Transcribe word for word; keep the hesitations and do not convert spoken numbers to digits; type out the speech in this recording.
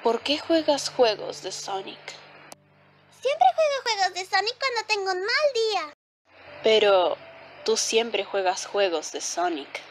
¿Por qué juegas juegos de Sonic? Siempre juego juegos de Sonic cuando tengo un mal día. Pero tú siempre juegas juegos de Sonic.